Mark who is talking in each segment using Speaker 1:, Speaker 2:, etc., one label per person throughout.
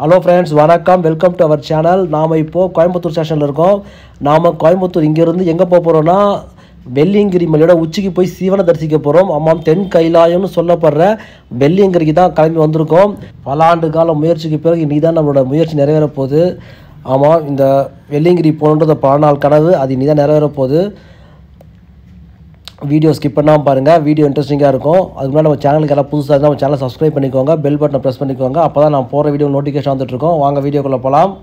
Speaker 1: Hello friends, வணக்கம். Welcome to our channel. நாம் இப்போது கோயம்புத்தூர் ஸ்டேஷனில் இருக்கோம். நாம் கோயம்புத்தூர் இங்கேருந்து எங்கே போக போகிறோன்னா, வெள்ளியங்கிரி மலையோட உச்சிக்கு போய் சிவனை தரிசிக்க போகிறோம். ஆமாம், தென் கைலாயம்னு சொல்லப்படுற வெள்ளியங்கிரிக்கு தான் கிளம்பி வந்திருக்கோம். பல ஆண்டு கால முயற்சிக்கு பிறகு இன்றைக்கி தான் நம்மளோட முயற்சி நிறைவேற போகுது. ஆமாம், இந்த வெள்ளியங்கிரி போகணுன்றது பல நாள் கனவு, அது இன்றைக்கி தான் நிறைவேற போகுது. வீடியோ ஸ்கிப் பண்ணாமல் பாருங்கள், வீடியோ இன்ட்ரெஸ்டிங்காக இருக்கும். அதுக்கு முன்னாடி நம்ம சேனலுக்கு எல்லாம் புதுசாக இருந்தால் நம்ம சேனலை சப்ஸ்கிரைப் பண்ணிக்கோங்க, பெல் பட்டனை ப்ரெஸ் பண்ணிக்கோங்க. அப்போ தான் நான் போகிற வீடியோ நோட்டிஃபிகேஷன் வந்துட்டுருக்கோம். வாங்க வீடியோக்குள்ளே போகலாம்.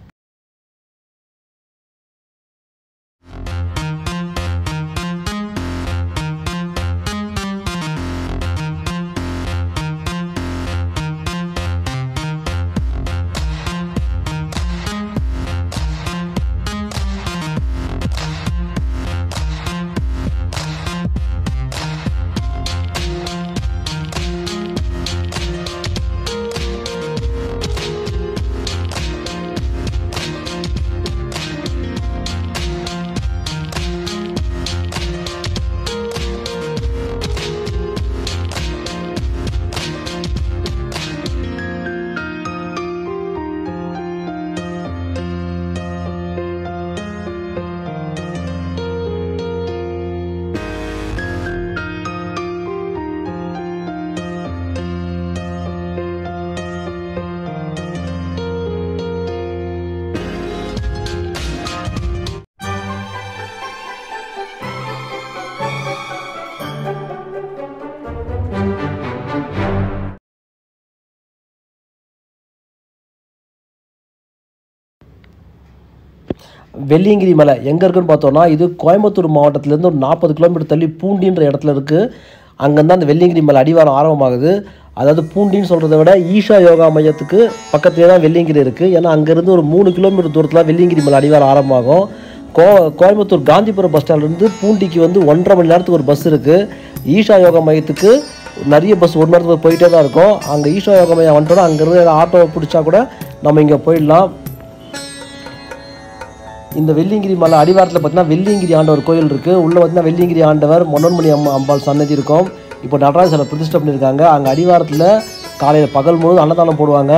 Speaker 1: வெள்ளியங்கிரி மலை எங்கே இருக்குன்னு பார்த்தோன்னா, இது கோயம்புத்தூர் மாவட்டத்திலேருந்து ஒரு 40 கிலோமீட்டர் தள்ளி பூண்டின்ற இடத்துல இருக்குது. அங்கேருந்து அந்த வெள்ளியங்கிரி மலை அடிவாரம் ஆரம்பமாகுது. அதாவது பூண்டின்னு சொல்கிறத விட ஈஷா யோகா மையத்துக்கு பக்கத்துலேயே தான் வெள்ளியங்கிரி இருக்குது. ஏன்னா அங்கேருந்து ஒரு 3 கிலோமீட்டர் தூரத்தில் வெள்ளியங்கிரி மலை அடிவாரம் ஆரம்பமாகும். கோயம்புத்தூர் காந்திபுரம் பஸ் ஸ்டாண்ட்லேருந்து பூண்டிக்கு வந்து 1.5 மணி நேரத்துக்கு ஒரு பஸ் இருக்குது. ஈஷா யோகா மையத்துக்கு நிறைய பஸ் 1 மணி நேரத்துக்கு போயிட்டே தான் இருக்கும். அங்கே ஈஷா யோகா மையம் வந்துட்டோன்னா அங்கேருந்து ஆட்டோவை பிடிச்சா கூட நம்ம இங்கே போயிடலாம். இந்த வெள்ளியங்கிரி மலை அடிவாரத்தில் பார்த்தீங்கன்னா வெள்ளியங்கிரி ஆண்டவர் கோயில் இருக்குது. உள்ளே பார்த்தீங்கன்னா வெள்ளியங்கிரி ஆண்டவர் மனோன்மணி அம்பாள் சன்னதி இருக்கும். இப்போ நடராஜ சிலை பிரதிஷ்டை பண்ணியிருக்காங்க. அங்கே அடிவாரத்தில் காலையில் பகல் முழுவதும் அன்னதானம் போடுவாங்க.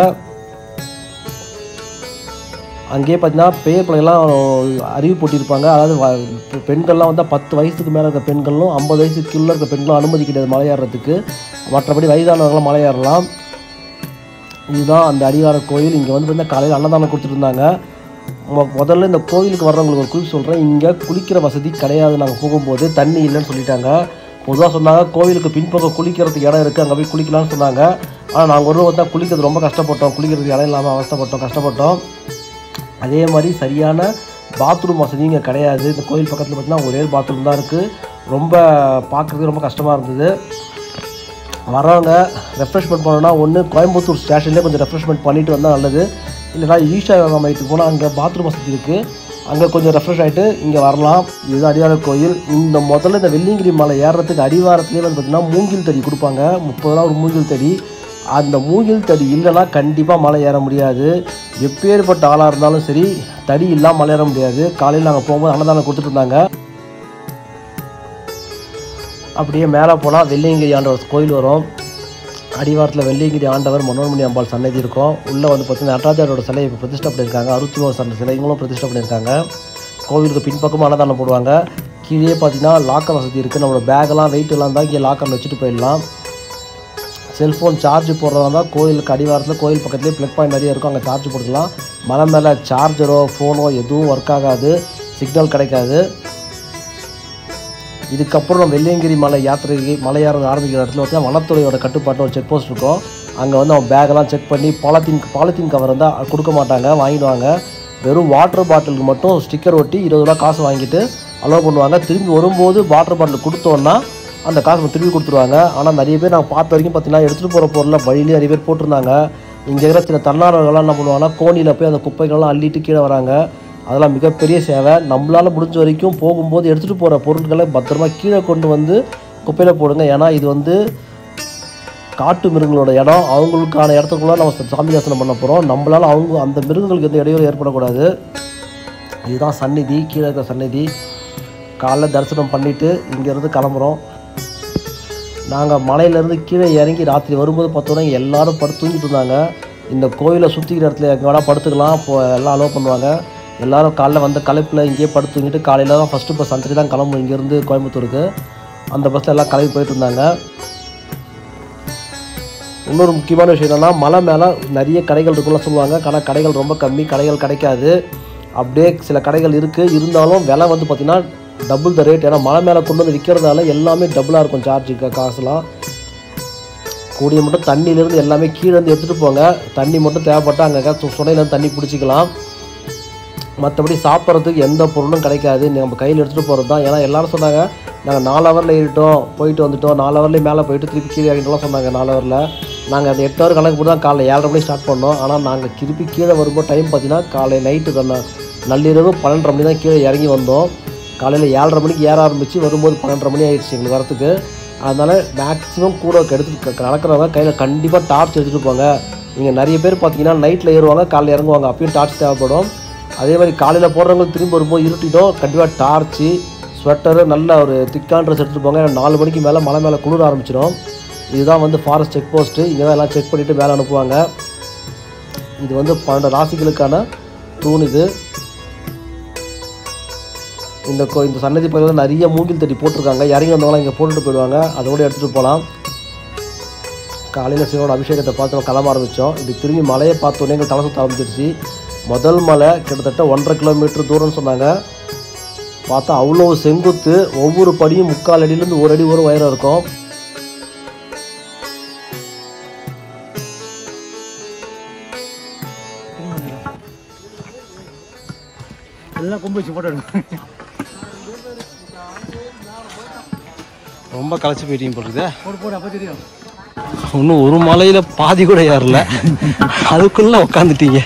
Speaker 1: அங்கேயே பார்த்தீங்கன்னா பேர் பிள்ளைகள்லாம் அறிவு போட்டிருப்பாங்க. அதாவது பெண்கள்லாம் வந்து 10 வயசுக்கு மேலே இருக்க பெண்களும் 50 வயசுக்கு கீழே இருக்க பெண்களும் அனுமதி கிடையாது மலை ஏறுறதுக்கு. மற்றபடி வயதானவங்களாம் மலை ஏறலாம். இதுதான் அந்த அடிவார கோயில். இங்கே வந்து பார்த்தீங்கன்னா காலையில் அன்னதானம் கொடுத்துட்டு இருந்தாங்க. முதல்ல இந்த கோயிலுக்கு வர்றவங்களுக்கு ஒரு குறிப்பு சொல்கிறேன். இங்கே குளிக்கிற வசதி கிடையாது. நாங்கள் போகும்போது தண்ணி இல்லைன்னு சொல்லிட்டாங்க. பொதுவாக சொன்னாங்க கோவிலுக்கு பின்பக்கம் குளிக்கிறதுக்கு இடம் இருக்குது, அங்கே போய் குளிக்கலாம்னு சொன்னாங்க. ஆனால் நாங்கள் ஒரு வந்து குளிக்கிறது ரொம்ப கஷ்டப்பட்டோம். குளிக்கிறதுக்கு இடம் இல்லாமல் கஷ்டப்பட்டோம். அதே மாதிரி சரியான பாத்ரூம் வசதி இங்கே கிடையாது. இந்த கோயில் பக்கத்தில் பார்த்தீங்கன்னா ஒரே பாத்ரூம் தான் இருக்குது. ரொம்ப பார்க்குறதுக்கு ரொம்ப கஷ்டமாக இருந்தது. வரவங்க ரெஃப்ரெஷ்மெண்ட் பண்ணணுன்னா ஒன்று கோயம்புத்தூர் ஸ்டேஷன்லேயே கொஞ்சம் ரெஃப்ரெஷ்மெண்ட் பண்ணிவிட்டு வந்தால் நல்லது. இல்லைனா ஈஷா யோகா மையத்துக்கு போனால் அங்கே பாத்ரூம் வசதி இருக்குது, அங்கே கொஞ்சம் ரெஃப்ரெஷ் ஆகிட்டு இங்கே வரலாம். இதுதான் அடிவார கோயில். முதல்ல இந்த வெள்ளியங்கிரி மலை ஏறுறதுக்கு அடிவாரத்துலேயே வந்து பார்த்திங்கன்னா மூங்கில் தடி கொடுப்பாங்க. 30 ரூபா ஒரு மூங்கில் தடி. அந்த மூங்கில் தடி இல்லைன்னா கண்டிப்பாக மலை ஏற முடியாது. எப்பேற்பட்ட ஆளாக இருந்தாலும் சரி, தடி இல்லாமல் மலை ஏற முடியாது. காலையில் நாங்கள் போகும்போது அன்னதானம் கொடுத்துட்டு இருந்தாங்க. அப்படியே மேலே போனால் வெள்ளியங்கிரி ஆண்டவர் கோயில் வரும். அடிவாரத்தில் வெள்ளியங்கிரி ஆண்டவர் மனோன்மணி அம்பாள் சன்னதி இருக்கும். உள்ளே வந்து பார்த்திங்கன்னா நடராஜரோட சிலையை இப்போ பிரதிஷ்டை பண்ணியிருக்காங்க. 63 சிலைங்களும் பிரதிஷ்டை பண்ணியிருக்காங்க. கோவிலுக்கு பின்பக்கமும் அன்னதானம் போடுவாங்க. கீழே பார்த்திங்கன்னா லாக்கர் வசதி இருக்குது. நம்மளோட பேக்கெல்லாம் வெயிட்டெல்லாம் தான் இங்கே லாக்கரில் வச்சுட்டு போயிடலாம். செல்ஃபோன் சார்ஜ் போடுறதா இருந்தால் கோயிலுக்கு அடிவாரத்தில் கோயில் பக்கத்துலேயே ப்ளக் பாயிண்ட் நிறைய இருக்கும், அங்கே சார்ஜ் போட்டுக்கலாம். மலை மேலே சார்ஜரோ ஃபோனோ எதுவும் ஒர்க் ஆகாது, சிக்னல் கிடைக்காது. இதுக்கப்புறம் நம்ம வெள்ளியங்கிரி மலை யாத்திரைக்கு மலை ஏற ஆரம்பிக்கிற இடத்துல வந்து வனத்துறையோட கட்டுப்பாட்டில் ஒரு செக் போஸ்ட் இருக்கும். அங்கே வந்து அவன் பேக்கெல்லாம் செக் பண்ணி பாலித்தீன் கவர் இருந்தால் கொடுக்க மாட்டாங்க, வாங்கிடுவாங்க. வெறும் வாட்டர் பாட்டிலுக்கு மட்டும் ஸ்டிக்கர் ஒட்டி 20 ரூபா காசு வாங்கிட்டு அலோவ் பண்ணுவாங்க. திரும்பி வரும்போது வாட்டர் பாட்டில் கொடுத்தோன்னா அந்த காசு திரும்பி கொடுத்துருவாங்க. ஆனால் நிறைய பேர் நாங்கள் பார்த்த வரைக்கும் பார்த்தீங்கன்னா எடுத்துகிட்டு போகிற பொருளை வழியிலே நிறைய பேர் போட்டிருந்தாங்க. இங்கே இருக்கிற சில தன்னார்வர்கள்லாம் என்ன பண்ணுவாங்கன்னா கோணியில் போய் அந்த குப்பைகள்லாம் அள்ளிட்டு கீழே வராங்க. அதெல்லாம் மிகப்பெரிய சேவை. நம்மளால் முடிஞ்ச வரைக்கும் போகும்போது எடுத்துகிட்டு போகிற பொருட்களை பத்திரமா கீழே கொண்டு வந்து குப்பையில் போடுங்க. ஏன்னா இது வந்து காட்டு மிருகங்களோட இடம். அவங்களுக்கான இடத்துக்குள்ளே நம்ம சாமி தரிசனம் பண்ண போகிறோம். நம்மளால் அந்த மிருகங்களுக்கு எந்த இடையூறு ஏற்படக்கூடாது. இதுதான் சந்நிதி, கீழே இருக்கிற சந்நிதி. காலைல தரிசனம் பண்ணிவிட்டு இங்கேருந்து கிளம்புறோம். நாங்கள் மலையிலேருந்து கீழே இறங்கி ராத்திரி வரும்போது பார்த்தோன்னா எல்லாரும் படுத்து தூங்கிட்டு இருந்தாங்க. இந்த கோயிலை சுற்றிக்கிற இடத்துல எங்கே வேணால் படுத்துக்கலாம். இப்போது எல்லாம் அலோவ் பண்ணுவாங்க. எல்லோரும் காலைல வந்த களைப்பில் இங்கேயே படுத்துக்கிட்டு காலையில் தான் ஃபஸ்ட்டு பஸ் அஞ்சரை தான் கிளம்பும் இங்கேருந்து கோயம்புத்தூருக்கு. அந்த பஸ்ஸில் எல்லாம் கிளம்பி போயிட்டு இருந்தாங்க. இன்னொரு முக்கியமான விஷயம் என்னென்னா, மலை மேலே நிறைய கடைகள் இருக்குன்னு சொல்லுவாங்க. ஆனால் கடைகள் ரொம்ப கம்மி, கடைகள் கிடைக்காது. அப்படியே சில கடைகள் இருக்குது, இருந்தாலும் விலை வந்து பார்த்திங்கன்னா டபுள் த ரேட். ஏன்னா மலை மேலே கொண்டு வந்து விற்கிறதால எல்லாமே டபுளாக இருக்கும் சார்ஜ் காசுலாம். கூடிய மட்டும் தண்ணியிலேருந்து எல்லாமே கீழே இருந்து எடுத்துகிட்டு போங்க. தண்ணி மட்டும் தேவைப்பட்டால் அங்கே சுனையிலேருந்து தண்ணி பிடிச்சிக்கலாம். மற்றபடி சாப்பிட்றதுக்கு எந்த பொருளும் கிடைக்காது, நம்ம கையில் எடுத்துகிட்டு போகிறது தான். ஏன்னா எல்லோரும் சொன்னாங்க நாங்கள் 4 ஹவரில் ஏறிட்டோம், போயிட்டு வந்துட்டோம், 4 ஹவர்லேயே மேலே போயிட்டு திருப்பி கீழே இறங்கிட்டோம்லாம் சொன்னாங்க. 4 ஹவரில் நாங்கள் அந்த 8 ஹவர் கணக்கு போட்டு தான் காலைல 7:30 மணிக்கு ஸ்டார்ட் பண்ணோம். ஆனால் நாங்கள் திருப்பி கீழே வரும்போது டைம் பார்த்தீங்கன்னா காலை நைட்டு நள்ளிரவு 12:30 மணி தான் கீழே இறங்கி வந்தோம். காலையில் 7:30 மணிக்கு ஏற ஆரம்பித்து வரும்போது 12:30 மணி ஆகிடுச்சு எங்களுக்கு வரத்துக்கு. அதனால் மேக்ஸிமம் கூட எடுத்து நடக்கிறவங்க கையில் கண்டிப்பாக டார்ச் எடுத்துகிட்டு போங்க. நீங்கள் நிறைய பேர் பார்த்தீங்கன்னா நைட்டில் ஏறுவாங்க, காலையில் இறங்குவாங்க, அப்பயும் டார்ச் தேவைப்படும். அதே மாதிரி காலையில் போடுறவங்களுக்கு திரும்பி வரும்போது இருட்டிட்டோம். கண்டிப்பாக டார்ச்சு, ஸ்வெட்டரு, நல்ல ஒரு திக்கான ட்ரெஸ் எடுத்துகிட்டு போங்க. 4 மணிக்கு மேலே மலை மேலே குளிர ஆரம்பிச்சிடும். இதுதான் வந்து ஃபாரஸ்ட் செக் போஸ்ட்டு. இங்கே தான் எல்லாம் செக் பண்ணிவிட்டு மேலே அனுப்புவாங்க. இது வந்து 12 ராசிகளுக்கான தூண். இது இந்த சன்னதி பகுதியில் நிறைய மூங்கில் தட்டி போட்டிருக்காங்க. இறங்கி வந்தவங்களாம் இங்கே போட்டுட்டு போயிடுவாங்க, அதோடு எடுத்துகிட்டு போகலாம். காலையில் சிவனோட அபிஷேகத்தை பார்த்து நம்ம கிளம்ப ஆரம்பித்தோம். இப்படி திரும்பி மலையை பார்த்தோன்னே எங்களுக்கு தலை சுற்ற ஆரம்பிச்சிருச்சு. முதல் மலை கிட்டத்தட்ட 1.5 கிலோமீட்டர் தூரம்னு சொன்னாங்க. பார்த்தா அவ்வளோ செங்குத்து, ஒவ்வொரு படியும் 3/4 அடியிலேருந்து 1 அடி ஒரு உயரம் இருக்கும்.
Speaker 2: எல்லாம் கொம்பு வச்சு போட்டோ
Speaker 1: ரொம்ப களைச்சி போயிட்டீங்க போட்டுருது.
Speaker 2: போடு அப்போ தெரியும்.
Speaker 1: இன்னும் ஒரு மலையில் பாதி கூட ஏறல, அதுக்குள்ளே உட்காந்துட்டீங்க.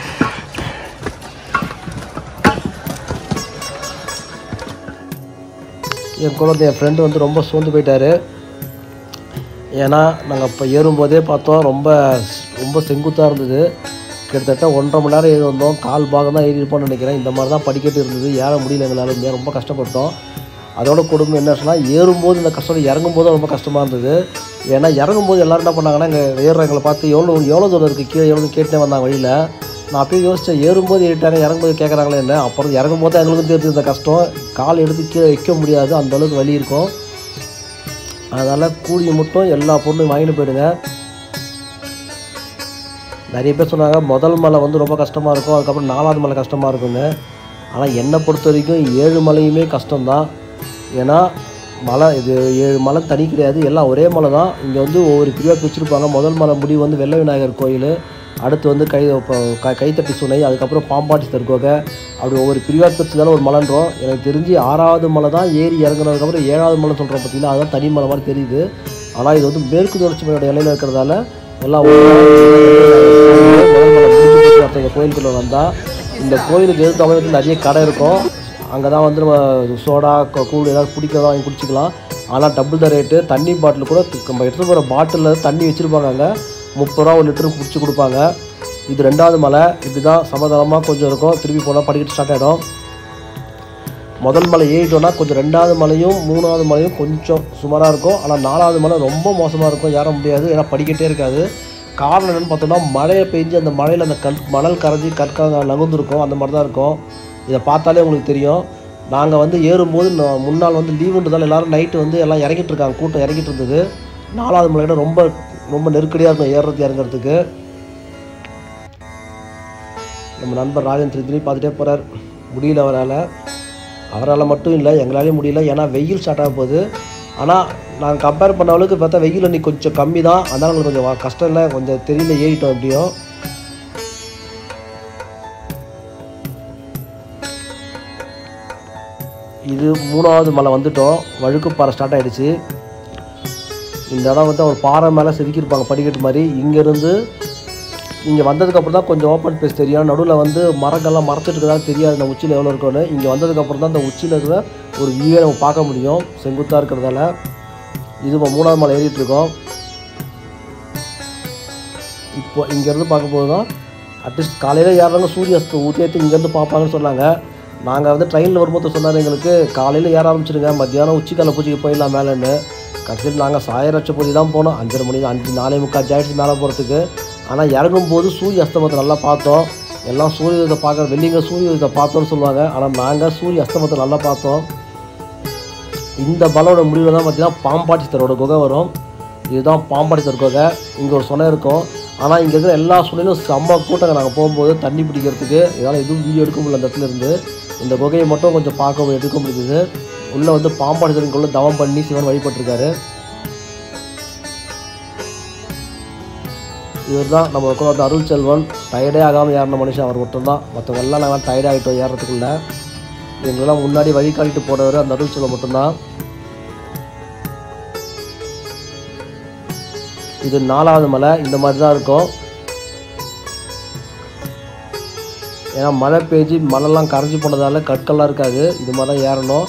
Speaker 1: என் குழந்தை என் ஃப்ரெண்டு வந்து ரொம்ப சோர்ந்து போயிட்டார். ஏன்னா நாங்கள் இப்போ ஏறும்போதே பார்த்தோம் ரொம்ப செங்குத்தாக இருந்தது. கிட்டத்தட்ட 1.5 மணி நேரம் ஏறி வந்தோம். கால் பாகம் தான் ஏறி இருப்போம்னு நினைக்கிறேன். இந்த மாதிரி தான் படிக்கட்டு இருந்தது, ஏற முடியல எங்களால். ரொம்ப கஷ்டப்பட்டோம். அதோட கொடுமை என்ன சொன்னால், ஏறும்போது இந்த கஷ்டம், இறங்கும்போது ரொம்ப கஷ்டமாக இருந்தது. ஏன்னா இறங்கும்போது எல்லோரும் என்ன பண்ணாங்கன்னா, இங்கே ஏறுறவங்களை பார்த்து எவ்வளோ தூரம் இருக்குது கீழே எவ்வளோ கேட்டுனே வந்தாங்க வழியில். நான் அப்பயும் யோசித்தேன், ஏறும்போது ஏறிட்டாங்க, இறங்கும்போது கேட்குறாங்களே என்ன. அப்புறம் இறங்கும்போது தான் எங்களுக்கும் தெரிஞ்சு இந்த கஷ்டம். கால் எடுத்து கீழே வைக்க முடியாது, அந்தளவுக்கு வலி இருக்கும். அதனால் கூடிய மட்டும் எல்லா பொருளும் வாங்கிட்டு போயிடுங்க. நிறைய பேர் சொன்னாங்க முதல் மலை வந்து ரொம்ப கஷ்டமாக இருக்கும், அதுக்கப்புறம் 4வது மலை கஷ்டமாக இருக்குங்க. ஆனால் என்னை பொறுத்த வரைக்கும் 7 மலையுமே கஷ்டம்தான். ஏன்னா மலை இது 7 மலை தனி கிடையாது, எல்லாம் ஒரே மலை தான். இங்கே வந்து ஒவ்வொரு பிரிவாக பிரிச்சுருப்பாங்க. முதல் மலை முடிவு வந்து வெள்ளை விநாயகர் கோயில், அடுத்து வந்து கைத்தட்டி சுனை, அதுக்கப்புறம் பாம்பாட்டி தர்கோகை, அப்படி ஒவ்வொரு பிரிவாக பிரிச்சு தானே ஒரு மலைன்றோம். எனக்கு தெரிஞ்சு 6வது மலை தான் ஏறி இறங்குனதுக்கப்புறம் 7வது மலை சொல்கிறோம் பார்த்தீங்கன்னா, அதுதான் தனி மலை மாதிரி தெரியுது. ஆனால் இது வந்து மேற்கு தொடர்ச்சி மலையோட இலையில் இருக்கிறதால எல்லாம் கோயிலுக்குள்ளே வந்தால், இந்த கோயிலுக்கு எதிர்த்து அமைப்பு நிறைய கடை இருக்கும். அங்கே தான் வந்து நம்ம சோடா கூழ் ஏதாவது குடிக்கிறதா வாங்கி குடிச்சிக்கலாம். ஆனால் டபுள் த ரேட்டு. தண்ணி பாட்டில் கூட நம்ம எடுத்து போகிற பாட்டிலில் தண்ணி வச்சுருப்பாங்க, அங்கே 30 ரூபா 1 லிட்டருக்கு பிடிச்சி கொடுப்பாங்க. இது 2வது மலை. இப்படி தான் சமதளமாக கொஞ்சம் இருக்கும். திருப்பி போனால் படிக்கட்டு ஸ்டார்ட் ஆகிடும். முதல் மலை ஏறிட்டோன்னா கொஞ்சம் 2வது மலையும் 3வது மலையும் கொஞ்சம் சுமாராக இருக்கும். ஆனால் 4வது மலை ரொம்ப மோசமாக இருக்கும், ஏற முடியாது, ஏன்னா படிக்கட்டே இருக்காது. காரணம் என்னென்னு பார்த்தோம்னா, மழையை பெஞ்சு அந்த மழையில் அந்த மணல் கரைஞ்சி கற்காங்க நகுந்துருக்கும், அந்த மாதிரி தான் இருக்கும். இதை பார்த்தாலே உங்களுக்கு தெரியும். நாங்கள் வந்து ஏறும்போது முன்னால் வந்து லீவுன்றதால் எல்லோரும் நைட்டு வந்து எல்லாம் இறங்கிட்டு இருக்காங்க, கூட்டம் இறங்கிட்டு இருந்தது. 4வது மலையிட ரொம்ப ரொம்ப நெருக்கடியாக இருக்கும் ஏறுறது இறங்குறதுக்கு. நம்ம நண்பர் ராஜன் திருப்பி பார்த்துட்டே போகிறார். முடியல அவரால் மட்டும் இல்லை, எங்களாலேயும் முடியல. ஏன்னா வெயில் ஸ்டார்ட் ஆக போகுது. ஆனால் நாங்கள் கம்பேர் பண்ண அளவுக்கு பார்த்தா வெயில் அன்றைக்கி கொஞ்சம் கம்மி தான். அதனால் எங்களுக்கு கொஞ்சம் கஷ்டம் இல்லை, கொஞ்சம் தெரியல, ஏறிட்டோம் எப்படியும். இது 3வது மலை வந்துட்டோம். வழுக்குப்பாறை ஸ்டார்ட் ஆகிடுச்சு. இந்த இடம் வந்து ஒரு பாறை மேலே செதுக்கியிருப்பாங்க படிக்கட்டு மாதிரி. இங்கேருந்து இங்கே வந்ததுக்கப்புறம் தான் கொஞ்சம் ஓப்பன் ஸ்பேஸ் தெரியும். நடுவில் வந்து மரங்கள்லாம் மறைச்சிட்டு இருக்கிறதா தெரியாது இந்த உச்சியில் எவ்வளோ இருக்குன்னு. இங்கே வந்ததுக்கப்புறம் தான் இந்த உச்சியில் இருக்கிற ஒரு வியூவை நம்ம பார்க்க முடியும், செங்குத்தாக இருக்கிறதால. இது இப்போ 3வது மலை ஏறிட்டுருக்கோம். இப்போ இங்கேருந்து பார்க்க போது தான் அட்லீஸ்ட் காலையில் ஏறுறவங்க சூரியஸ்து ஊற்றிட்டு இங்கேருந்து பார்ப்பாங்கன்னு சொன்னாங்க. நாங்கள் வந்து ட்ரெயினில் வரும்போது சொன்னார் எங்களுக்கு, காலையில் ஏற ஆரம்பிச்சிடுங்க, மத்தியானம் உச்சிக்கால பூச்சிக்கு போயிடலாம் மேலேன்னு. கடைசியில் நாங்கள் சாயரட்ச பூஜை தான் போனோம். 5:30 மணி 4:45 மேலே போகிறதுக்கு. ஆனால் இறங்கும்போது சூரிய அஸ்தமத்தை நல்லா பார்த்தோம். எல்லாம் சூரியத்தை பார்க்குற வெள்ளிங்க சூரியத்தை பார்த்தோன்னு சொல்லுவாங்க. ஆனால் நாங்கள் சூரிய அஸ்தமத்தை நல்லா பார்த்தோம். இந்த மலையோட முடிவில் தான் பார்த்திங்கன்னா பாம்பாட்டி சித்தரோட குகை வரும். இதுதான் பாம்பாட்டி சித்தர் குகை. இங்கே ஒரு சுனை இருக்கும். ஆனால் இங்கே இருக்கிற எல்லா சுனையிலும் செம்ம கூட்டங்க. நாங்கள் போகும்போது தண்ணி பிடிக்கிறதுக்கு இதனால் எதுவும் வீடியோ எடுக்க முடியல. அந்த இடத்துல இருந்து இந்த குகையை மட்டும் கொஞ்சம் பார்க்க எடுக்க முடியுது. உள்ளே வந்து பாம்பாட்டி சித்தருக்குள்ளே தவம் பண்ணி சிவன் வழிபட்டிருக்காரு. இவர் தான் நம்ம கூட வந்து அருள் செல்வன். டயர்டே ஆகாமல் ஏறின மனுஷன் அவர் மட்டும்தான். மற்றவங்க எல்லாம் நாங்கள் டயர்ட் ஆகிட்டோம் ஏறத்துக்குள்ளே. எங்களெல்லாம் முன்னாடி வழி காட்டிட்டு போனவர் அந்த அருள் செல்வன் மட்டும்தான். இது 4வது மலை. இந்த மாதிரி தான் இருக்கும். ஏன்னா மழை பெஞ்சு மழைலாம் கரைஞ்சி போனதால் கற்கள்லாம் இருக்காது. இது மாதிரி தான் ஏறணும்.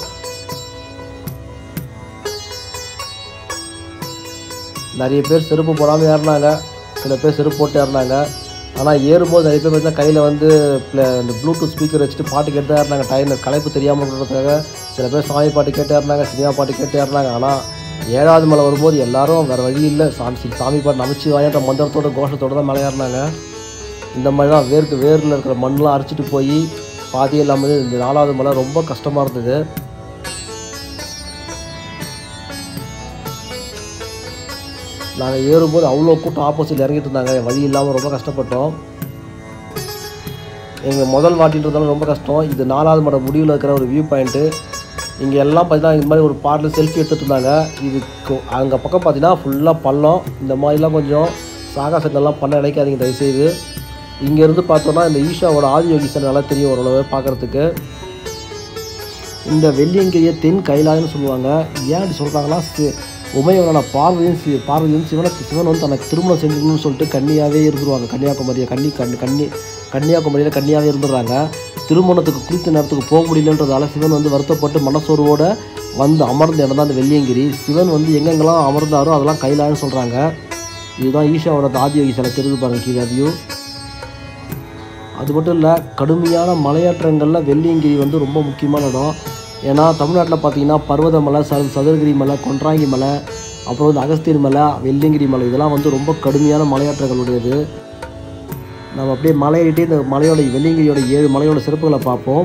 Speaker 1: நிறைய பேர் செருப்பு போடாமல் ஏறினாங்க. சில பேர் செருப்பு போட்டு ஏறினாங்க. ஆனால் ஏறும்போது நிறைய பேர் பார்த்தீங்கன்னா கையில் வந்து இந்த ப்ளூடூத் ஸ்பீக்கர் வச்சுட்டு பாட்டு கேட்டு தான் ஏறினாங்க. களைப்பு தெரியாமல் இருக்கிறதுக்காக சில பேர் சாமி பாட்டு கேட்டு ஏறினாங்க, சினிமா பாட்டு கேட்டு ஏறினாங்க. ஆனால் 7வது மலை வரும்போது எல்லாரும் வேறு வழி இல்லை, சாமி பாட்டு நமச்சு வாயன்ற மந்திரத்தோட கோஷத்தோடு தான் மேலே ஏறினாங்க. இந்த மாதிரி தான் வேரில் இருக்கிற மண்ணெலாம் அரைச்சிட்டு போய் பாதியே இல்லாமல் இந்த 4வது மலை ரொம்ப கஷ்டமாக இருந்தது. நாங்கள் ஏறும்போது அவ்வளோ கூட்டம் ஆப்போசிட்டில் இறங்கிட்டு இருந்தாங்க. வழி இல்லாமல் ரொம்ப கஷ்டப்பட்டோம். எங்கள் முதல் வாட்டின்றதாலும் ரொம்ப கஷ்டம். இது 4வது மலை முடிவில் இருக்கிற ஒரு வியூ பாயிண்ட்டு. இங்கே எல்லாம் பார்த்தீங்கன்னா இந்த மாதிரி ஒரு பாட்டில் செல்ஃபி எடுத்துகிட்டு இருந்தாங்க. இதுக்கு அங்கே பக்கம் பார்த்தீங்கன்னா ஃபுல்லாக பள்ளம். இந்த மாதிரிலாம் கொஞ்சம் சாகசங்கள்லாம் பண்ண நினைக்காதீங்க தயவுசெய்து. இங்கேருந்து பார்த்தோன்னா இந்த ஈஷாவோட ஆதியோகீஸ்வரர் நல்லா தெரியும் ஓரளவு பார்க்குறதுக்கு. இந்த வெள்ளியங்கிரியை தென் கைலாயம்னு சொல்லுவாங்க. ஏன் அப்படி சொல்கிறாங்கன்னா உமையோட பார்வதியும் சிவன் வந்து தனக்கு திருமணம் செஞ்சுக்கணும்னு சொல்லிட்டு கன்னியாகவே இருந்துருவாங்க. கன்னியாகுமரியில் கன்னியாகவே இருந்துடுறாங்க. திருமணத்துக்கு குறித்த நேரத்துக்கு போக முடியலன்றதால சிவன் வந்து வருத்தப்பட்டு மனசோர்வோடு வந்து அமர்ந்த இடம் தான் அந்த வெள்ளியங்கிரி. சிவன் வந்து எங்கெங்கெல்லாம் அமர்ந்தாரோ அதெல்லாம் கைலாயம்னு சொல்கிறாங்க. இதுதான் ஈஷாவோட ஆதியோகி சிலை தெரிஞ்சு பாருங்க கீழே அதையும். அது மட்டும் இல்லை, கடுமையான மலையேற்றங்களில் வெள்ளியங்கிரி வந்து ரொம்ப முக்கியமான இடம். ஏன்னா தமிழ்நாட்டில் பார்த்தீங்கன்னா பர்வதமலை, சதுரகிரி மலை, கொன்றாங்கி மலை, அப்புறம் வந்து அகஸ்தியர் மலை, வெள்ளியங்கிரி மலை இதெல்லாம் வந்து ரொம்ப கடுமையான மலையேற்றங்களுடையது. நம்ம அப்படியே மலையிட்டே இந்த மலையோட வெள்ளியங்கிரியோட 7 மலையோட சிறப்புகளை பார்ப்போம்.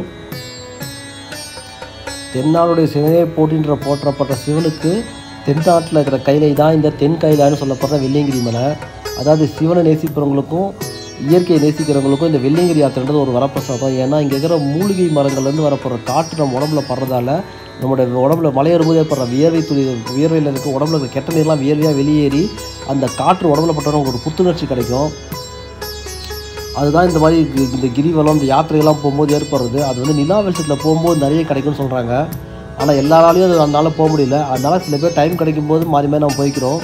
Speaker 1: தென்னாடுடைய சிவனே போற்றப்பட்ட சிவனுக்கு தென்னாட்டில் இருக்கிற கைலை தான் இந்த தென் கைலான்னு சொல்லப்படுற வெள்ளியங்கிரி மலை. அதாவது சிவனை நேசிக்கிறவங்களுக்கும் இயற்கையை நேசிக்கிறவங்களுக்கும் இந்த வெள்ளியங்கிரி யாத்திரைன்றது ஒரு வரப்பிரசாதம். ஏன்னா இங்கே இருக்கிற மூலிகை மரங்கள்லேருந்து வரப்படுற காற்று நம்ம உடம்புல படுறதால நம்மளுடைய உடம்புல மலையேறும்போது ஏற்படுற வியர்வையில் இருக்க உடம்புல இருக்கிற கெட்ட நீர்லாம் வியர்வையாக வெளியேறி அந்த காற்று உடம்புல பட்டவங்க ஒரு புத்துணர்ச்சி கிடைக்கும். அதுதான் இந்த மாதிரி இந்த கிரிவலம் இந்த யாத்திரைகள்லாம் போகும்போது ஏற்படுறது. அது வந்து நிலா வெளிச்சத்தில் போகும்போது நிறைய கிடைக்கும்னு சொல்கிறாங்க. ஆனால் எல்லாராலையும் அது அதனால் போக முடியல. அதனால் சில பேர் டைம் கிடைக்கும்போது மாறி நம்ம போய்க்கிறோம்.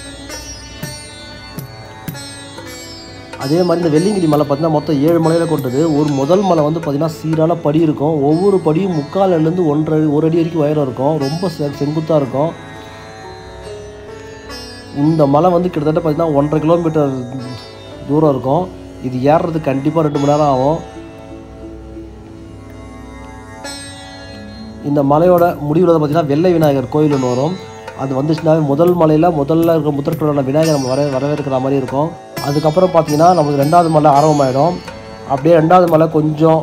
Speaker 1: அதே மாதிரி இந்த வெள்ளியங்கிரி மலை பார்த்திங்கன்னா மொத்தம் 7 மலையில் கொண்டது. ஒரு முதல் மலை வந்து பார்த்திங்கன்னா சீரான படி இருக்கும். ஒவ்வொரு படியும் 3/4 அடிலேருந்து 1 அடி வரைக்கும் உயரம் இருக்கும். ரொம்ப செங்குத்தாக இருக்கும். இந்த மலை வந்து கிட்டத்தட்ட பார்த்திங்கன்னா 1.5 கிலோமீட்டர் தூரம் இருக்கும். இது ஏறுறதுக்கு கண்டிப்பாக 2 மணி நேரம் ஆகும். இந்த மலையோட முடிவில் பார்த்திங்கன்னா வெள்ளை விநாயகர் கோயில் ஒன்று வரும். அது வந்துச்சுன்னா முதல்ல இருக்கிற முதற்கடலான விநாயகர் நம்ம வரவேற்கிற மாதிரி இருக்கும். அதுக்கப்புறம் பார்த்திங்கன்னா நமக்கு 2வது மலை ஆரம்பமாயிடும். அப்படியே 2வது மலை கொஞ்சம்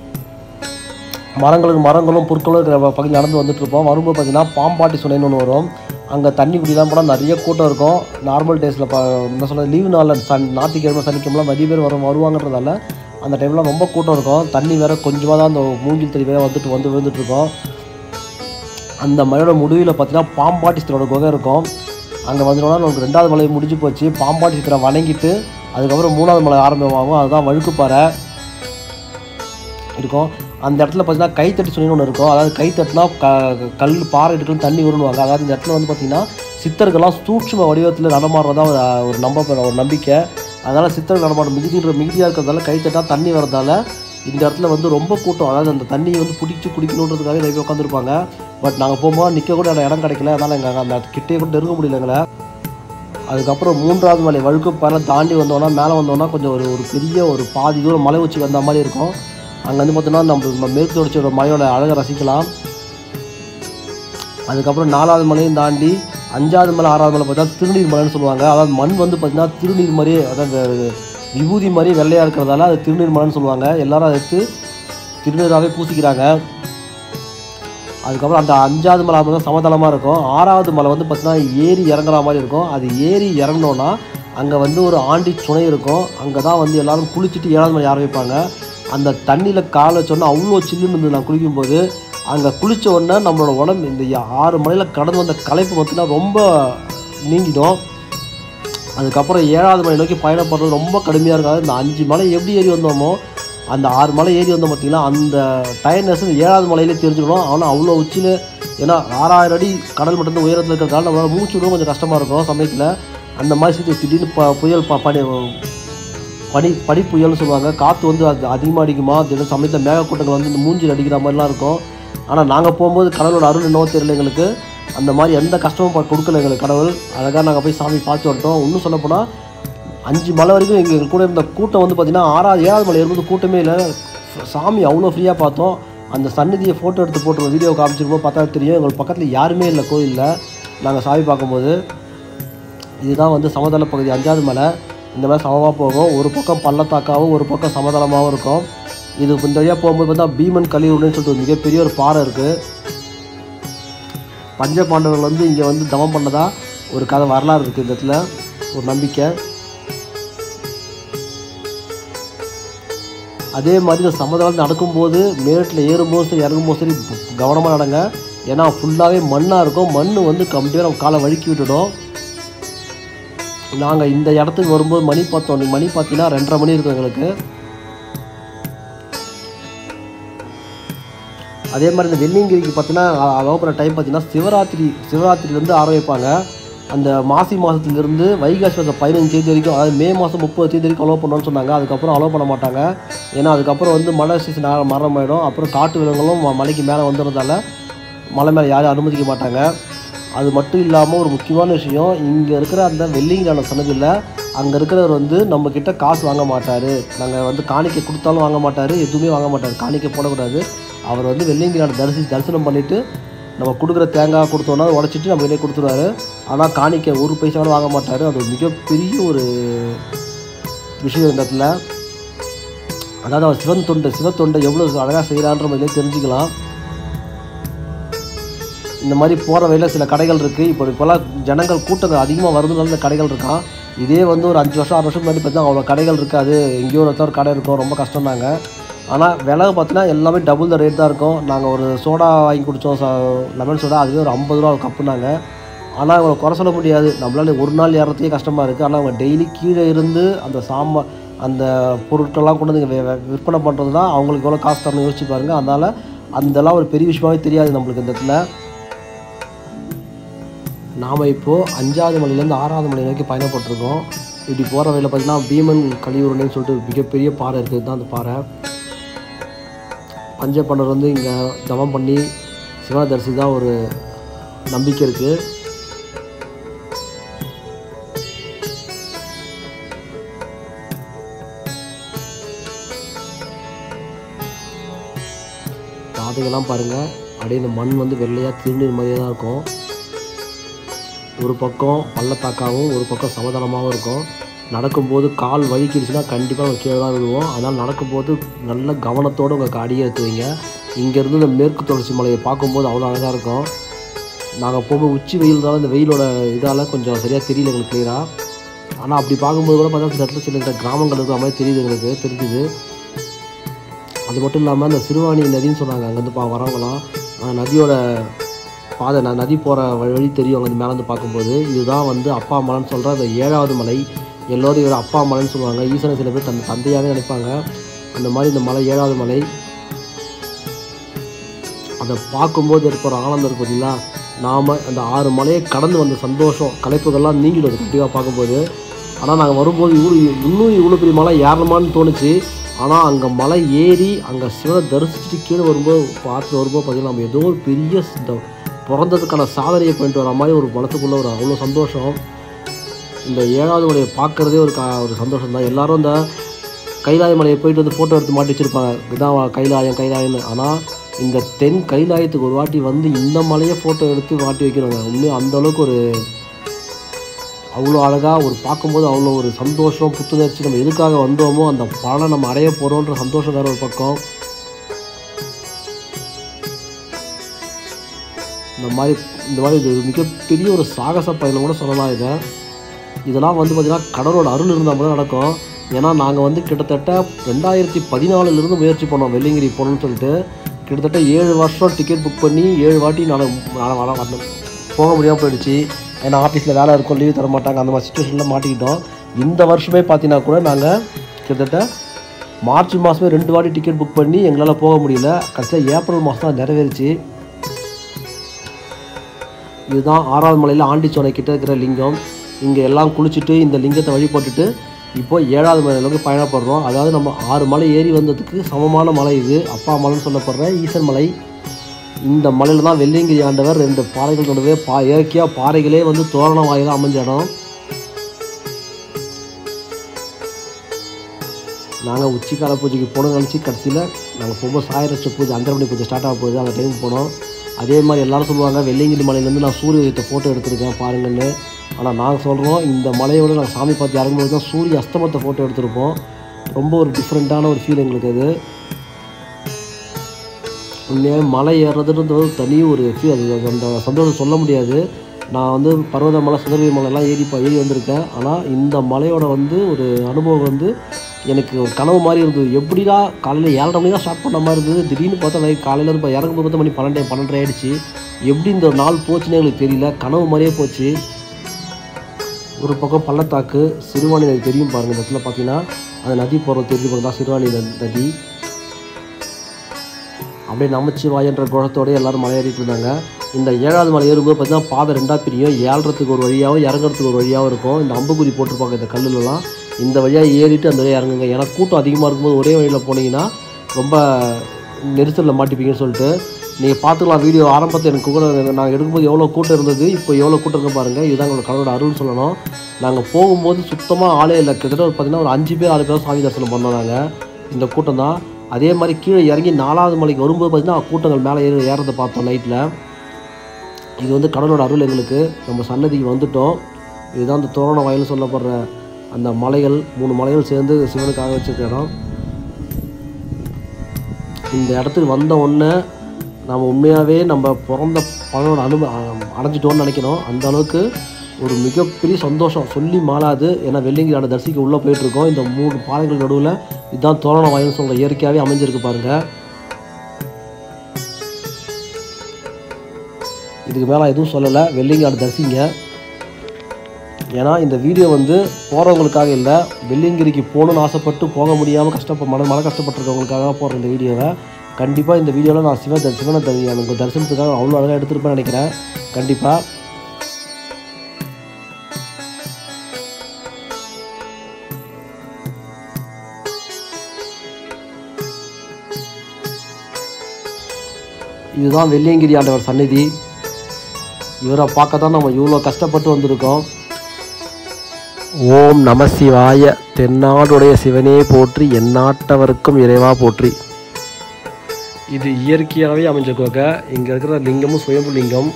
Speaker 1: மரங்களும் புற்களும் இருக்கிற பகுதியில் நடந்து வந்துட்டுருப்போம். வரும்போது பார்த்திங்கன்னா பாம்பாட்டி சுனைன்னு ஒன்று வரும். அங்கே தண்ணி குடிலாம் போனால் நிறைய கூட்டம் இருக்கும். நார்மல் டேஸில் என்ன சொல்கிறது லீவு நாளில் ஞாயிற்றுக்கிழமை சனிக்கிழமை நிறைய பேர் வருவாங்கன்றதால அந்த டைம்லாம் ரொம்ப கூட்டம் இருக்கும். தண்ணி வேறு கொஞ்சமாக தான் அந்த மூங்கில் தண்ணி வேறு வந்து விழுந்துட்டுருக்கோம். அந்த மலையோட முடிவில் பார்த்திங்கன்னா பாம்பாட்டி சித்தரோட குகை இருக்கும். அங்கே வந்துட்டோம்னா நமக்கு 2வது மலை முடிஞ்சு போச்சு. பாம்பாட்டி சித்தரை வணங்கிட்டு அதுக்கப்புறம் 3வது மலை ஆரம்பமாகும். அதுதான் வழுக்குப்பாறை இருக்கும். அந்த இடத்துல பார்த்தீங்கன்னா கைத்தட்டி சுனின்னு ஒன்று இருக்கும். அதாவது கைத்தட்டினா கல் பாறை எடுக்கணும் தண்ணி வருவாங்க. அதாவது இந்த இடத்துல வந்து பார்த்திங்கன்னா சித்தர்கள்லாம் சூட்சும வடிவத்தில் நடமாடுறதா ஒரு நம்பிக்கை. அதனால் சித்தர்கள் நடமாடும் மிகுதியாக இருக்கிறதால கைத்தட்டா தண்ணி வரதால இந்த இடத்துல வந்து ரொம்ப கூட்டம். அதாவது அந்த தண்ணியை வந்து பிடிச்சி குடிக்கணுன்றதுக்காக நிறைய உட்காந்துருப்பாங்க. பட் நாங்கள் போகும்போது நிற்க கூட இடம் கிடைக்கல. அதனால் எங்கள் அந்த கிட்டே கூட நெருங்க முடியல எங்களை. அதுக்கப்புறம் 3வது மலை வழுக்குப்பாறை தாண்டி வந்தோன்னா மேலே வந்தோன்னா கொஞ்சம் ஒரு பெரிய ஒரு பாதி தூரம் மலை உச்சி வந்த மாதிரி இருக்கும். அங்கே வந்து பார்த்தோன்னா நம்ம மேற்கு தொடர்ச்சியோட மலையோட அழகை ரசிக்கலாம். அதுக்கப்புறம் 4வது மலையும் தாண்டி 5வது மலை 6வது மலை பார்த்தீங்கன்னா திருநீர் மலைன்னு சொல்லுவாங்க. அதாவது மண் வந்து பார்த்திங்கன்னா திருநீர் மாதிரியே, அதாவது விபூதி மாதிரி வெள்ளையாக இருக்கிறதால அது திருநீர் மலைன்னு சொல்லுவாங்க. எல்லோரும் அதை எடுத்து திருநீராகவே பூசிக்கிறாங்க. அதுக்கப்புறம் அந்த 5வது மலை பார்த்தீங்கன்னா சமதளமாக இருக்கும். 6வது மலை வந்து பார்த்திங்கன்னா ஏறி இறங்குற மாதிரி இருக்கும். அது ஏறி இறங்கினோன்னா அங்கே வந்து ஒரு ஆண்டி சுனை இருக்கும். அங்கே தான் வந்து எல்லோரும் குளிச்சுட்டு 7வது மலை ஆரம்பிப்பாங்க. அந்த தண்ணியில் கால் வச்சோன்னா அவ்வளோ சில்லுன்னு இருந்தது. நான் குளிக்கும்போது அங்கே குளித்த உடனே நம்மளோட உடம்பு இந்த 6 மலையில் கடந்து வந்த களைப்பு பார்த்திங்கன்னா ரொம்ப நீங்கிடும். அதுக்கப்புறம் 7வது மலை நோக்கி பயணப்படுறது ரொம்ப கடுமையாக இருக்காது. இந்த 5 மலை எப்படி ஏறி வந்தோமோ அந்த 6 மலை ஏறி வந்தோம் பார்த்திங்கன்னா அந்த டயர்னஸ் 7வது மலையிலே தெரிஞ்சுக்கணும். ஆனால் அவ்வளோ உச்சியில், ஏன்னா 6000 அடி கடல் மட்டத்தில் உயரத்தில் இருக்கிறதால நம்மளால் மூச்சு விடவும் கொஞ்சம் கஷ்டமாக இருக்கும் சமயத்தில். அந்த மாதிரி திடீர்னு புயல் பனி புயல்னு சொல்லுவாங்க. காற்று வந்து அது அதிகமாக அடிக்குமா, திடீர்னு சமயத்தில் மேகக்கூட்டங்கள் வந்து இந்த மூஞ்சில் அடிக்கிற மாதிரிலாம் இருக்கும். ஆனால் நாங்கள் போகும்போது கடவுளோட அருள் என்னவோ தெரியல எங்களுக்கு. அந்த மாதிரி எந்த கஷ்டமும் கொடுக்கல எங்களுக்கு கடவுள். அழகாக நாங்கள் போய் சாமி பார்த்து வந்துட்டோம். இன்னும் சொல்லப்போனால் 5 மலை வரைக்கும் எங்கள் கூட இருந்த கூட்டம் வந்து பார்த்திங்கன்னா 7வது மலை ஏறும்போது கூட்டமே இல்லை. சாமி அவ்வளோ ஃப்ரீயாக பார்த்தோம். அந்த சன்னதியை ஃபோட்டோ எடுத்து போட்டு வீடியோ காமிச்சிருப்போம். பார்த்தா தெரியும் எங்களுக்கு பக்கத்தில் யாருமே இல்லை கோயிலில் நாங்கள் சாமி பார்க்கும்போது. இதுதான் வந்து சமதள பகுதி 5வது மலை. இந்த மாதிரி சமமாக போகும். ஒரு பக்கம் பள்ளத்தாக்காகவும் ஒரு பக்கம் சமதளமாகவும் இருக்கும். இது இந்த வழியாக போகும்போது பார்த்தா பீமன் கலியுருன்னு சொல்லிட்டு ஒரு மிகப்பெரிய ஒரு பாறை இருக்குது. பஞ்ச பாண்டவர்கள் வந்து இங்கே வந்து தவம் பண்ணதா ஒரு கதை வரலாறு இருக்குது. இந்த இடத்துல ஒரு நம்பிக்கை. அதே மாதிரி இந்த சமதளம் நடக்கும்போது மேட்டில் ஏறும்போது சரி இறங்கும்போது சரி கவனமாக நடங்க. ஏன்னா ஃபுல்லாகவே மண்ணாக இருக்கும். மண் வந்து கம்ப்ளீட்டாக நம்ம காலை வழுக்கி விட்டுடும். நாங்கள் இந்த இடத்துக்கு வரும்போது மணி பார்த்தோம். மணி பார்த்தீங்கன்னா 2:30 மணி இருக்கும் எங்களுக்கு. அதே மாதிரி இந்த வெள்ளியங்கிரிக்கு பார்த்தீங்கன்னா அலோவ் பண்ண டைம் பார்த்தீங்கன்னா சிவராத்திரிலேருந்து ஆரம்பிப்பாங்க. அந்த மாசி மாதத்துலேருந்து வைகாசி மாதம் 15 தேதி வரைக்கும், அதாவது மே மாதம் 30 தேதி வரைக்கும் அலோவ் பண்ணணும்னு சொன்னாங்க. அதுக்கப்புறம் அலோவ் பண்ண மாட்டாங்க. ஏன்னா அதுக்கப்புறம் வந்து மழை சீசன் மரணமாயிடும். அப்புறம் காட்டு விலங்குகளும் மலைக்கு மேலே வந்துடுறதால மலை மேலே யாரும் அனுமதிக்க மாட்டாங்க. அது மட்டும் இல்லாமல் ஒரு முக்கியமான விஷயம், இங்கே இருக்கிற அந்த வெள்ளிங்கிரியான சன்னதியில் அங்கே இருக்கிறவர் வந்து நம்மக்கிட்ட காசு வாங்க மாட்டார். நாங்கள் வந்து காணிக்கை கொடுத்தாலும் வாங்க மாட்டார், எதுவுமே வாங்க மாட்டார். காணிக்கை போடக்கூடாது. அவர் வந்து வெள்ளிங்கிரியான தரிசனம் பண்ணிவிட்டு நம்ம கொடுக்குற தேங்காய் கொடுத்தோன்னா உடச்சிட்டு நம்ம வெளியே கொடுத்துருவாரு. ஆனால் காணிக்கை ஒரு பைசா கூட வாங்க மாட்டார். அது ஒரு மிகப்பெரிய ஒரு விஷயம் இந்த இடத்துல. அதாவது அவர் சிவத்தொண்டை எவ்வளோ அழகாக செய்கிறான்ற மாதிரிலே தெரிஞ்சுக்கலாம். இந்த மாதிரி போகிற வழியில் சில கடைகள் இருக்குது. இப்போலாம் ஜனங்கள் கூட்டங்கள் அதிகமாக வருதுனால இந்த கடைகள் இருக்கான். இதே வந்து ஒரு 5 வருஷம் 6 வருஷம் முன்னாடி பார்த்தா அவ்வளோ கடைகள் இருக்காது. எங்கேயோ ஒரு கடை இருக்கும், ரொம்ப கஷ்டம்னாங்க. ஆனால் விலை பார்த்தீங்கன்னா எல்லாமே டபுள் த ரேட் தான் இருக்கும். நாங்கள் ஒரு சோடா வாங்கி குடித்தோம், லெமன் சோடா, அதுவே ஒரு 50 ரூபா கப்புனாங்க. ஆனால் அவங்களை குறை சொல்ல முடியாது, நம்மளால ஒரு நாள் ஏறத்துக்கே கஷ்டமாக இருக்குது. ஆனால் அவங்க டெய்லி கீழே இருந்து அந்த பொருட்கள்லாம் கொண்டு வந்து விற்பனை பண்ணுறது தான் அவங்களுக்கு எவ்வளோ காசு தரணும் யோசிச்சு பாருங்கள். அதனால் அதெல்லாம் ஒரு பெரிய விஷயமாகவே தெரியாது நம்மளுக்கு இந்த இடத்துல. நாம் இப்போது 5வது மலையிலேருந்து 6வது மலை நோக்கி பயணப்பட்டிருக்கோம். இப்படி போகிற வழியில் பார்த்திங்கன்னா பீமன் கலியுருன்னு சொல்லிட்டு மிகப்பெரிய பாறை இருக்குது. இதுதான் அந்த பாறை. பஞ்சபாண்டவர் வந்து இங்கே தவம் பண்ணி சிவனை தரிசிதான் ஒரு நம்பிக்கை இருக்குது. பாதைகள்லாம் பாருங்கள், அப்படியே இந்த மண் வந்து வெள்ளையாக திருநீர் மாதிரியே தான் இருக்கும். ஒரு பக்கம் பள்ளத்தாக்காகவும் ஒரு பக்கம் சமதளமாகவும் இருக்கும். நடக்கும்போது கால் வலிக்கிடுச்சுன்னா கண்டிப்பாக நம்ம கீழே தான் விடுவோம். அதனால் நடக்கும்போது நல்ல கவனத்தோடு உங்கள் காடியை எடுத்துவீங்க. இங்கேருந்து இந்த மேற்கு தொடர்ச்சி மலையை பார்க்கும்போது அவ்வளோ அழகாக இருக்கும். நாங்கள் போகும்போது உச்சி வெயில் தான், இந்த வெயிலோட இதால் கொஞ்சம் சரியாக தெரியல எங்களுக்கு கிளியராக. ஆனால் அப்படி பார்க்கும்போது கூட பார்த்தா சில இடத்துல சில கிராமங்கள் இருக்கிற மாதிரி தெரியுது, எங்களுக்கு தெரிஞ்சுது. அது மட்டும் இல்லாமல் இந்த சிறுவாணி நதின்னு சொன்னாங்க, அங்கேருந்து வரவங்களாம் நதியோட பாதை, நதி போகிற வழி தெரியும் அங்கே மேலேருந்து பார்க்கும்போது. இதுதான் வந்து அப்பா மலைன்னு சொல்கிற அந்த 7வது மலை. எல்லோரும் இவர் அப்பா மலைன்னு சொல்லுவாங்க. ஈசனை சில பேர் தன் தந்தையாகவே நினைப்பாங்க. அந்த மாதிரி இந்த மலை 7வது மலை. அதை பார்க்கும்போது ஏற்படுற ஆனந்தம் இருக்குது பார்த்தீங்களா. நாம் அந்த 6 மலையை கடந்து வந்த சந்தோஷம் களைப்புகள்லாம் நீங்கிடுது கண்டிப்பாக பார்க்கும்போது. ஆனால் நாங்கள் வரும்போது இன்னும் இவ்வளோ பெரிய மலை ஏறணுமான்னு தோணுச்சு. ஆனால் அங்கே மலை ஏறி அங்கே சிவனை தரிசிச்சுட்டு கீழே வரும்போது பார்த்து வரும்போது பார்த்திங்கன்னா நம்ம ஏதோ ஒரு பெரிய பிறந்ததுக்கான சாதனையை பண்ணிட்டு வர மாதிரி ஒரு மனசுக்குள்ளே ஒரு அவ்வளோ சந்தோஷம். இந்த 7வது மலையை பார்க்குறதே ஒரு சந்தோஷம் தான். எல்லோரும் இந்த கைலாய மலையை போயிட்டு வந்து ஃபோட்டோ எடுத்து மாட்டி வச்சுருப்பாங்க, இதுதான் கைலாயம்னு. ஆனால் இந்த தென் கைலாயத்துக்கு ஒரு வாட்டி வந்து இந்த மலையை ஃபோட்டோ எடுத்து மாட்டி வைக்கிறோங்க. உண்மையாக அந்தளவுக்கு ஒரு அவ்வளோ அழகாக ஒரு பார்க்கும்போது அவ்வளோ ஒரு சந்தோஷம், புத்துணர்ச்சி. நம்ம எதுக்காக வந்தோமோ அந்த பலனை நம்ம அடைய போகிறோன்ற சந்தோஷம் வேறு ஒரு பக்கம். இந்த மாதிரி இது மிகப்பெரிய ஒரு சாகச பயணம் கூட சொல்லலாம். இதெல்லாம் வந்து பார்த்திங்கன்னா கடவுளோட அருள் இருந்தால் மட்டும் நடக்கும். ஏன்னா நாங்கள் வந்து கிட்டத்தட்ட 2014 முயற்சி பண்ணோம் வெள்ளியங்கிரி போகணுன்னு சொல்லிட்டு. கிட்டத்தட்ட 7 வருஷம் டிக்கெட் புக் பண்ணி 7 வாட்டி போக முடியாமல் போயிடுச்சு. ஏன்னா ஆஃபீஸில் வேலை இருக்கும், லீவ் தர மாட்டாங்க, அந்த மாதிரி சுச்சுவேஷனில் மாட்டிக்கிட்டோம். இந்த வருஷமே பார்த்தீங்கன்னா கூட நாங்கள் கிட்டத்தட்ட மார்ச் மாதமே 2 வாட்டி டிக்கெட் புக் பண்ணி எங்களால் போக முடியல. கடைசியாக ஏப்ரல் மாதம் தான் நிறைவேறிச்சு. இதுதான் 6வது மலையில் ஆண்டிச்சோனை கிட்ட இருக்கிற லிங்கம். இங்கே எல்லாம் குளிச்சுட்டு இந்த லிங்கத்தை வழிபட்டுட்டு இப்போ 7வது மலையிலக்கு பயணப்படுறோம். அதாவது நம்ம 6 மலை ஏறி வந்ததுக்கு சமமான மலை இது. அப்பா மலைன்னு சொல்லப்படுற ஈசன் மலை. இந்த மலையில் தான் வெள்ளியங்கிரி ஆண்டவர் 2 பாறைகள் நடுவே இயற்கையாக பாறைகளே வந்து தோரண வாயிலாக அமைஞ்ச இடம். நாங்கள் உச்சிக்கால பூஜைக்கு போகணும்னு நினச்சி கடைசியில் நாங்கள் போகும்போது சாயரட்ச பூஜை, அந்தரமணி பூஜை ஸ்டார்ட் ஆக போகுது. அந்த டைமுக்கு போனோம். அதே மாதிரி எல்லோரும் சொல்லுவாங்க வெள்ளியங்கிரி மலையிலேருந்து நான் சூரிய உதயத்தை ஃபோட்டோ எடுத்திருக்கேன் பாருங்கன்னு. ஆனால் நாங்கள் சொல்கிறோம் இந்த மலையோடு நாங்கள் சாமி பார்த்து இறங்கும்போது தான் சூரிய அஸ்தமத்தை ஃபோட்டோ எடுத்திருப்போம். ரொம்ப ஒரு டிஃப்ரெண்ட்டான ஒரு ஃபீல் எங்களுக்கு அது. உண்மையாக மலை ஏறுறதுன்றது தனி ஒரு ஃபீல். அது அந்த சந்தோஷம் சொல்ல முடியாது. நான் வந்து பர்வத மலை, சுந்தரகிரி மலைலாம் ஏறி வந்திருக்கேன். ஆனால் இந்த மலையோட வந்து ஒரு அனுபவம் வந்து எனக்கு ஒரு கனவு மாதிரி இருந்தது. எப்படிடா காலையில் 7:30 மணி தான் ஸ்டார்ட் பண்ண மாதிரி இருந்தது. திடீர்னு பார்த்தா காலையில் வந்து இறங்கும்போது 10 மணி 12 ஆகிடுச்சு. எப்படி இந்த ஒரு நாள் போச்சுன்னு எங்களுக்கு தெரியல. கனவு மாதிரியே போச்சு. ஒரு பக்கம் பள்ளத்தாக்கு, சிறுவாணி நதி தெரியும் பாருங்கள். இந்த இடத்துல பார்த்தீங்கன்னா அந்த நதி போகிறது தெரிஞ்சு போகிறது தான் சிறுவாணி நதி. அப்படியே நமச்சிவாயன்ற குணத்தோடு எல்லோரும் மலை ஏறிட்டு இருந்தாங்க. இந்த 7வது மலை ஏறும்போது பார்த்தீங்கன்னா பாதை 2ஆக பிரியும். ஏறுறதுக்கு ஒரு வழியாகவும் இறங்குறதுக்கு ஒரு வழியாகவும் இருக்கும். இந்த அம்புக்குறி போட்டிருப்பாங்க இந்த கல்லுலலாம். இந்த வழியாக ஏறிட்டு அந்த வழியாக இறங்குங்க. ஏன்னா கூட்டம் அதிகமாக இருக்கும்போது ஒரே வழியில் போனீங்கன்னா ரொம்ப நெரிசலில் மாட்டிப்பீங்கன்னு சொல்லிட்டு நீங்கள் பார்த்துக்கலாம். வீடியோ ஆரம்பத்தில் எனக்கு கூட நாங்கள் எடுக்கும்போது எவ்வளோ கூட்டம் இருந்தது, இப்போ எவ்வளோ கூட்டம் இருக்குது பாருங்கள். இதுதான் எங்களோட கடவுளோட அருள்னு சொல்லணும். நாங்கள் போகும்போது சுத்தமாக ஆளே இல்லை. கிட்டத்தட்ட பார்த்தீங்கன்னா ஒரு 5 பேர் 6 பேர் சாமி தரிசனம் பண்ணோம் நாங்கள். இந்த கூட்டம் தான். அதே மாதிரி கீழே இறங்கி 4வது மலைக்கு வரும்போது பார்த்திங்கன்னா கூட்டங்கள் மேலே ஏறதை பார்த்தோம் நைட்டில். இது வந்து கடவுளோட அருள் எங்களுக்கு. நம்ம சன்னதிக்கு வந்துவிட்டோம். இதுதான் அந்த தோரண வாயில் சொல்லப்படுற அந்த மலைகள். 3 மலைகள் சேர்ந்து சிவனுக்காக வச்சுருக்க இடம். இந்த இடத்துக்கு வந்த உடனே நம்ம உண்மையாகவே நம்ம பிறந்த பலனோட அடைஞ்சிட்டோன்னு நினைக்கணும். அந்த அளவுக்கு ஒரு மிகப்பெரிய சந்தோஷம் சொல்லி மாறாது. ஏன்னா வெள்ளியங்கிரி தரிசிக்க உள்ளே போயிட்டுருக்கோம். இந்த 3 பாறைகள் நடுவில் இதுதான் தோரண வாயில்னு சொல்கிற இயற்கையாகவே அமைஞ்சிருக்கு பாருங்கள். இதுக்கு மேலே எதுவும் சொல்லலை. வெள்ளியங்கிரி தரிசிங்க. ஏன்னா இந்த வீடியோ வந்து போகிறவங்களுக்காக இல்லை, வெள்ளியங்கிரிக்கு போகணுன்னு ஆசைப்பட்டு போக முடியாமல் மன கஷ்டப்பட்டுருக்கவங்களுக்காக போடுற இந்த வீடியோவை. கண்டிப்பாக இந்த வீடியோவில் நான் சிவனை எனக்கு தரிசனத்துக்காக அவ்வளோ அழகாக எடுத்துருப்பேன்னு நினைக்கிறேன். கண்டிப்பாக இதுதான் வெள்ளியங்கிரி ஆண்டவர் சந்நிதி. இவரை பார்க்க தான் நம்ம இவ்வளோ கஷ்டப்பட்டு வந்திருக்கோம். ஓம் நம சிவாய. தென்னாடுடைய சிவனே போற்றி, எந்நாட்டவருக்கும் இறைவா போற்றி. இது இயற்கையாகவே அமைஞ்ச கோகை. இங்கே இருக்கிற லிங்கமும் சுயம்பு லிங்கம்.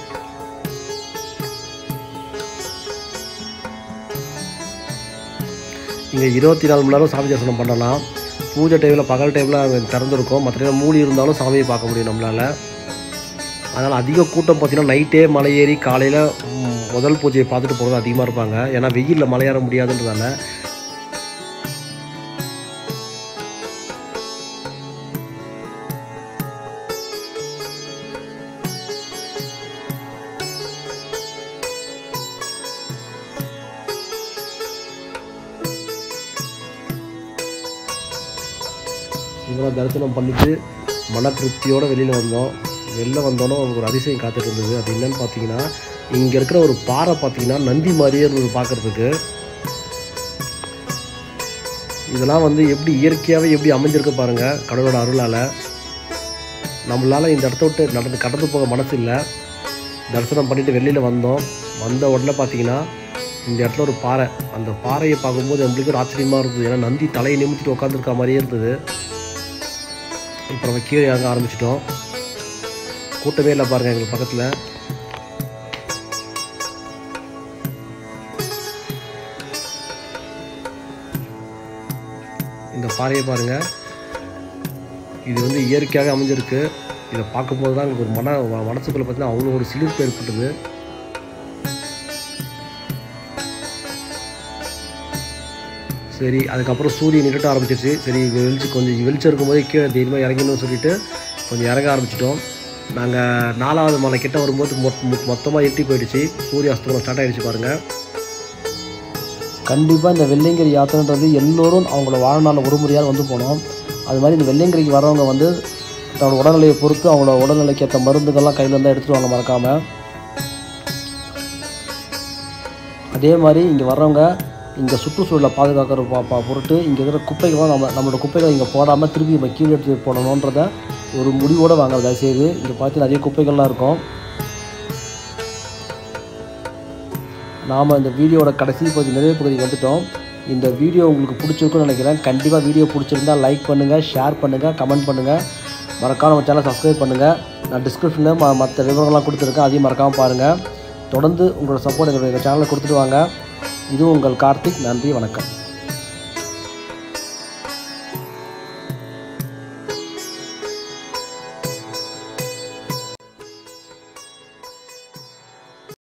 Speaker 1: இங்கே 24 மணி நேரம் சாமி தரிசனம் பண்ணலாம். பூஜை டைமில் பகல் டைமில் அங்கே திறந்துருக்கும். மற்ற டைம் மூடி இருந்தாலும் சாமியை பார்க்க முடியும் நம்மளால். அதனால் அதிக கூட்டம் பார்த்திங்கன்னா நைட்டே மலை ஏறி காலையில் முதல் பூஜையை பார்த்துட்டு போகிறது அதிகமாக இருப்பாங்க. ஏன்னா வெயிலில் மலை ஏற முடியாதுன்றதால. இவரை தரிசனம் பண்ணிவிட்டு மன திருப்தியோடு வெளியில் வந்தோம். வெளில வந்தோன்னே ஒரு அதிசயம் காத்துட்டு இருந்தது. அது என்னென்னு பார்த்தீங்கன்னா, இங்கே இருக்கிற ஒரு பாறை பார்த்தீங்கன்னா நந்தி மாதிரியே இருந்தது பார்க்குறதுக்கு. இதெல்லாம் வந்து எப்படி இயற்கையாகவே எப்படி அமைஞ்சிருக்க பாருங்கள் கடவுளோட அருளால். நம்மளால் இந்த இடத்த விட்டு கடந்து போக மனசு இல்லை. தரிசனம் பண்ணிவிட்டு வெளியில் வந்தோம். வந்த உடனே பார்த்தீங்கன்னா இந்த இடத்துல ஒரு பாறை. அந்த பாறையை பார்க்கும்போது நம்மளுக்கு ஒரு ஆச்சரியமாக இருந்தது. ஏன்னா நந்தி தலையை நிமித்திட்டு உட்காந்துருக்க மாதிரியே இருந்தது. இப்போ நம்ம கீழே இறங்க ஆரம்பிச்சிட்டோம். கூட்டவே இல்லை பாருங்கள் எங்களுக்கு பக்கத்தில். இந்த பாறையை பாருங்கள், இது வந்து இயற்கையாக அமைஞ்சிருக்கு. இதை பார்க்கும்போது தான் எங்களுக்கு ஒரு மனசுக்குள்ளே பார்த்தீங்கன்னா அவ்வளோ ஒரு சிலிர்ப்பு ஏற்பட்டது. சரி, அதுக்கப்புறம் சூரியன் இருட்ட ஆரம்பிச்சிருச்சு. சரி, கொஞ்சம் வெளிச்சம் இருக்கும்போதே கீழே தைரியமாக இறங்கணும்னு சொல்லிட்டு கொஞ்சம் இறங்க ஆரம்பிச்சிட்டோம். நாங்கள் 4வது மலை கிட்ட வரும்போது மொத்தமாக இருட்டி போயிடுச்சு. சூரிய அஸ்தமனம் ஸ்டார்ட் ஆகிடுச்சு பாருங்கள். கண்டிப்பாக இந்த வெள்ளையங்கிரி யாத்திரைன்றது எல்லோரும் அவங்களோட வாழ்நாளில் ஒரு முறையாக வந்து போனோம். அது மாதிரி இந்த வெள்ளையங்கிரிக்கு வரவங்க வந்து தன்னோட உடல்நிலையை பொறுத்து அவங்களோட உடல்நிலைக்கு ஏற்ற மருந்துகள்லாம் கையில் இருந்தால் எடுத்துகிட்டு வாங்க மறக்காமல். அதே மாதிரி இங்கே வர்றவங்க இங்கே சுற்றுச்சூழலை பாதுகாக்கிற பொருட்டு இங்கே இருக்கிற குப்பைகள்லாம் நம்மளோட குப்பைகளை இங்கே போடாமல் திருப்பி நம்ம கீழே எடுத்து போடணுன்றத ஒரு முடிவோடு வாங்க தயவுசெய்து. இங்கே பார்த்து நிறைய குப்பைகள்லாம் இருக்கும். நாம் இந்த வீடியோட கடைசி பகுதி நிறைய பகுதிக்கு வந்துவிட்டோம். இந்த வீடியோ உங்களுக்கு பிடிச்சிருக்குன்னு நினைக்கிறேன். கண்டிப்பாக வீடியோ பிடிச்சிருந்தால் லைக் பண்ணுங்கள், ஷேர் பண்ணுங்கள், கமெண்ட் பண்ணுங்கள். மறக்காம நம்ம சேனலை சப்ஸ்கிரைப் பண்ணுங்கள். நான் டிஸ்கிரிப்ஷனில் மற்ற விவரங்கள்லாம் கொடுத்துருக்கேன், அதையும் மறக்காமல் பாருங்கள். தொடர்ந்து உங்களோட சப்போர்ட் எங்கள் சேனலில் கொடுத்துட்டு வாங்க. இது உங்கள் கார்த்திக். நன்றி, வணக்கம்.